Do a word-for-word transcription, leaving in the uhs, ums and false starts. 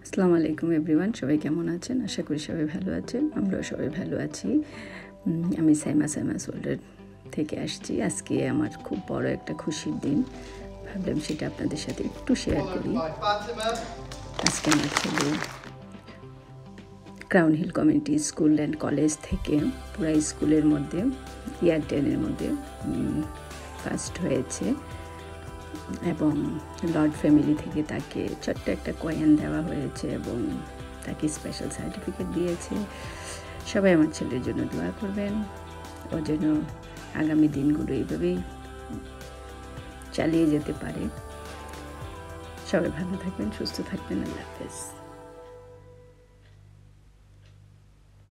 আসসালামু আলাইকুম এভরিওয়ান, সবাই কেমন আছেন? আশা করি সবাই ভালো আছেন। আমরাও সবাই ভালো আছি। আমি সাইমা সাইমাস ওয়ার্ল্ড থেকে আসছি। আজকে আমার খুব বড় একটা খুশির দিন, ভাবলাম সেটা আপনাদের সাথে একটু শেয়ার করি। আজকে আমার ছেলে Crown Hill community school and college থেকে পুরা স্কুলের মধ্যে ইয়ার টেনের মধ্যে ফার্স্ট হয়েছে এবং লর্ড ফ্যামিলি থেকে তাকে ছোট্ট একটা কয়েন দেওয়া হয়েছে এবং তাকে স্পেশাল সার্টিফিকেট দিয়েছে। সবাই আমার ছেলের জন্য দোয়া করবেন, ও যেন আগামী দিনগুলো এইভাবেই চালিয়ে যেতে পারে। সবাই ভালো থাকবেন, সুস্থ থাকবেন। আল্লাহ হাফেজ।